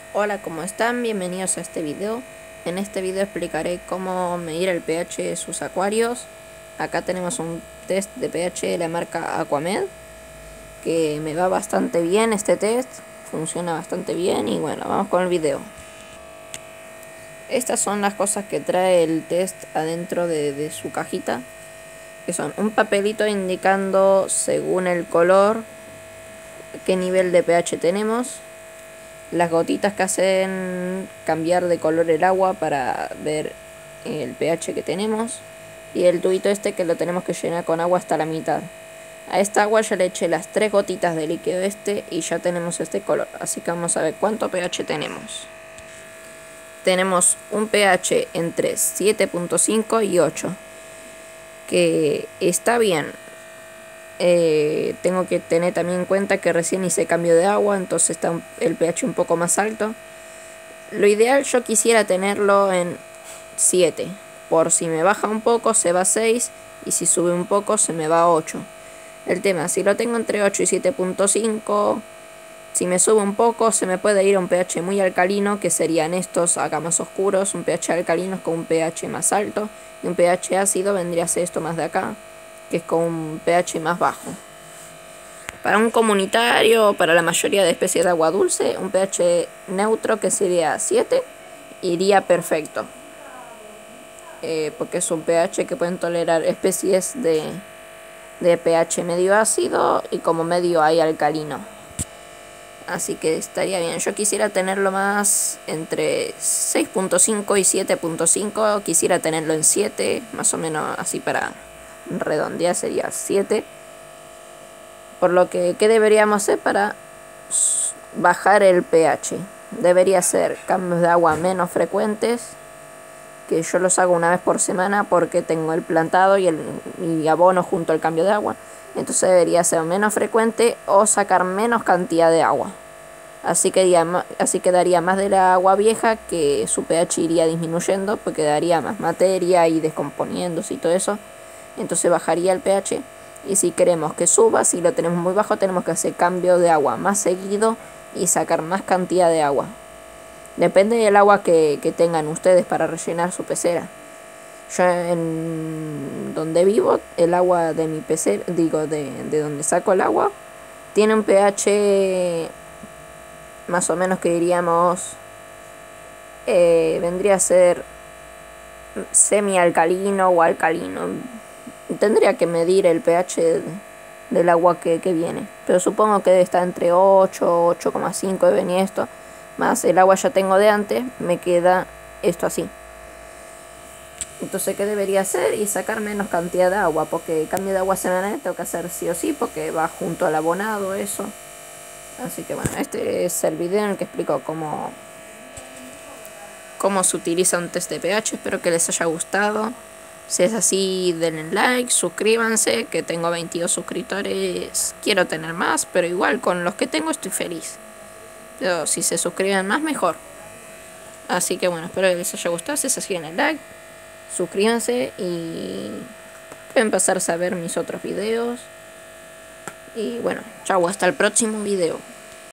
Hola, ¿cómo están? Bienvenidos a este video. En este video explicaré cómo medir el pH de sus acuarios. Acá tenemos un test de pH de la marca Aquamed, que me va bastante bien este test, funciona bastante bien y bueno, vamos con el video. Estas son las cosas que trae el test adentro de su cajita, que son un papelito indicando según el color qué nivel de pH tenemos, las gotitas que hacen cambiar de color el agua para ver el pH que tenemos, y el tubito este que lo tenemos que llenar con agua hasta la mitad. A esta agua ya le eché las 3 gotitas de líquido este y ya tenemos este color, así que vamos a ver cuánto pH tenemos. Tenemos un pH entre 7.5 y 8, que está bien. Tengo que tener también en cuenta que recién hice cambio de agua, entonces está el pH un poco más alto. Lo ideal yo quisiera tenerlo en 7, por si me baja un poco se va a 6 y si sube un poco se me va a 8. El tema, si lo tengo entre 8 y 7.5, si me sube un poco se me puede ir a un pH muy alcalino, que serían estos acá más oscuros. Un pH alcalino es con un pH más alto, y un pH ácido vendría a ser esto más de acá, que es con un pH más bajo. Para un comunitario o para la mayoría de especies de agua dulce, un pH neutro, que sería 7, iría perfecto. Porque es un pH que pueden tolerar especies de pH medio ácido y como medio hay alcalino. Así que estaría bien. Yo quisiera tenerlo más entre 6.5 y 7.5. Quisiera tenerlo en 7, más o menos así para redondear sería 7. Por lo que, ¿qué deberíamos hacer para bajar el pH? Debería ser cambios de agua menos frecuentes, que yo los hago una vez por semana porque tengo el plantado y el abono junto al cambio de agua. Entonces debería ser menos frecuente o sacar menos cantidad de agua. Así quedaría más de la agua vieja, que su pH iría disminuyendo porque daría más materia y descomponiéndose y todo eso. Entonces bajaría el pH. Y si queremos que suba, si lo tenemos muy bajo, tenemos que hacer cambio de agua más seguido y sacar más cantidad de agua. Depende del agua que tengan ustedes para rellenar su pecera. Yo en donde vivo, el agua de mi pecera, digo de donde saco el agua, tiene un pH más o menos que diríamos, vendría a ser semi-alcalino o alcalino. Tendría que medir el pH del agua que viene, pero supongo que debe estar entre 8, 8,5 de venir esto, más el agua ya tengo de antes, me queda esto así. Entonces, ¿qué debería hacer? Y sacar menos cantidad de agua, porque el cambio de agua semanal tengo que hacer sí o sí, porque va junto al abonado eso. Así que bueno, este es el video en el que explico cómo se utiliza un test de pH. Espero que les haya gustado. Si es así, denle like, suscríbanse, que tengo 22 suscriptores. Quiero tener más, pero igual con los que tengo estoy feliz. Pero si se suscriben más, mejor. Así que bueno, espero que les haya gustado. Si es así, denle like, suscríbanse y pueden pasarse a ver mis otros videos. Y bueno, chau, hasta el próximo video.